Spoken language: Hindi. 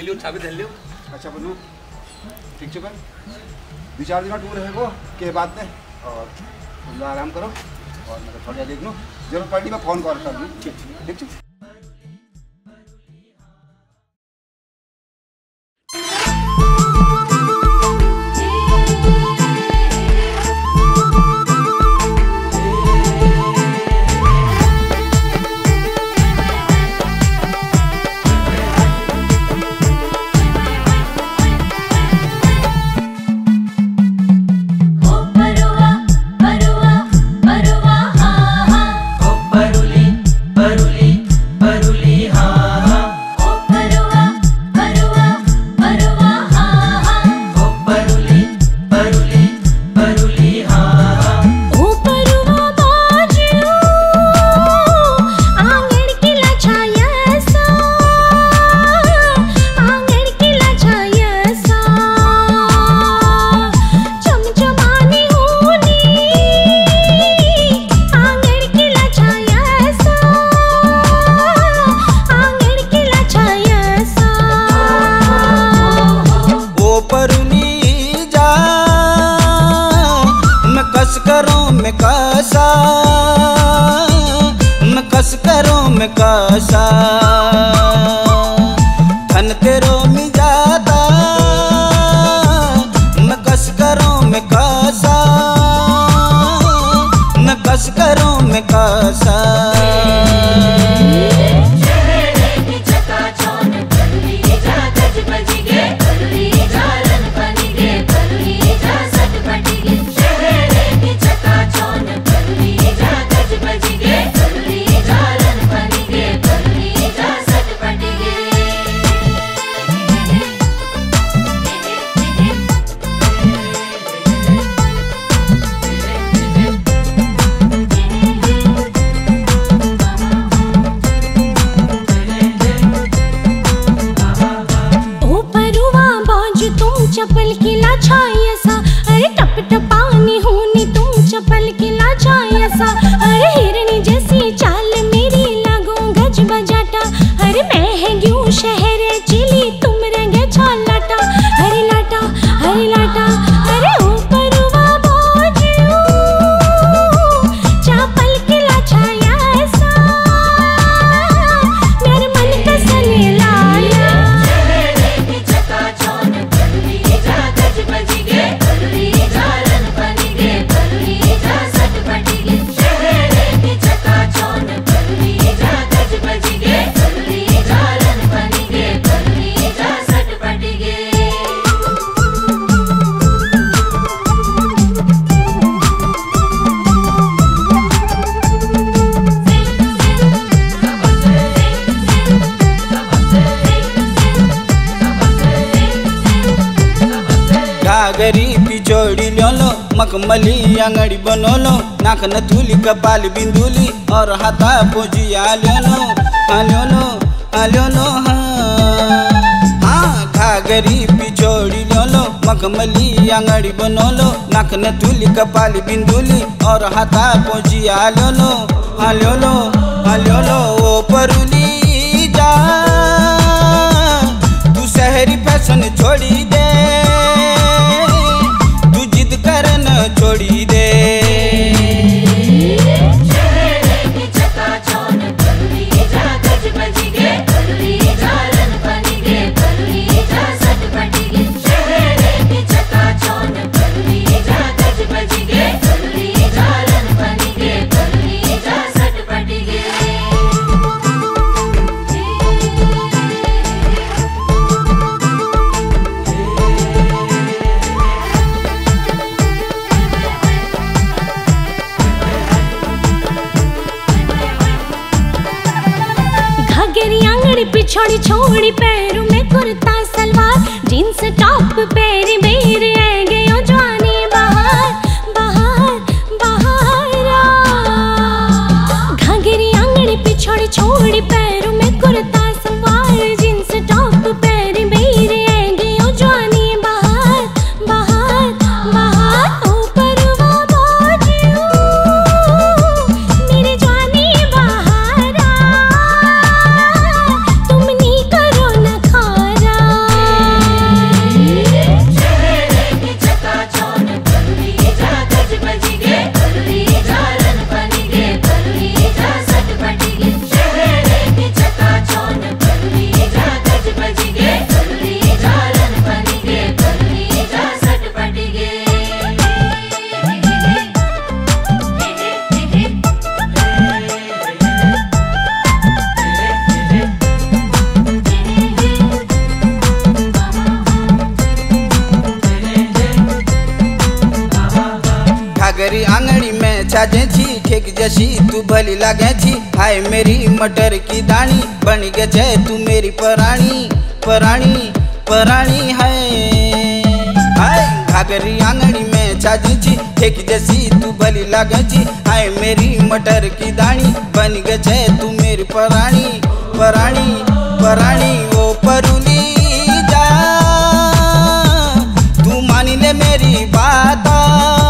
लियो चाबी धर लियो। अच्छा बोलू ठीक है 2-4 दिन टूर है वो के बाद में और तुम आराम करो और मैं थोड़ा देख लूँ जरूरत पड़ी मैं फ़ोन कॉल कर दूँ। ठीक ठीक। कसा धन तेरो मी जाता मैं कस करूं मैं कसा मैं कस करूं मैं कसा चपल किला छाया सा अरे टप टपानी होनी तुम चपल किला छाया सा अरे हिरनी जैसी चाल मेरी लागो गज बजाटा अरे मैं है क्यों शहर चिली तुम रंगे छाल लाटा हरे लाटा अरे ओ परवा बाजू चपल किला छाया सा मेरे मन का सने लाया घागरी पिचोड़ी लो मखमली अंगड़ी बनोलो नाक नथुली कपाल बिंदुली और हाथा पोजिया लो हाँ घागरी पिचोड़ी लो मखमली अंगड़ी बनोलो नाक नथुली कपाल बिंदुली और हाथा पोजिया लो ओ परुली जा तू शहरी फैशन छोड़ी दे छोड़ी दे पिछोड़ी छोड़ी पैरों में कुर्ता सलवार जींस टॉप पैर मेरे आ गयो जवानी घाघरी आंगड़ी पिछोड़ी छोड़ी पैरों में कुर्ता सलवार जींस टॉप पैर मेरे आ गयो जवानी ओ परवा बाजू मेरी जवानी बहारा तुम नी करो न खारा घाघरी आंगड़ी में छाजे छी ठेक जैसी तू भली लागे छी। हाय मेरी मटर की दानी बन गए तू मेरी परानी परानी परानी है। हाय घाघरी आंगड़ी में छाजे छी ठेक जैसी तू भली लागे छी। हाय मेरी मटर की दानी बन गए तू मेरी परानी परानी परानी। ओ परुली जा तू मान ले मेरी बात।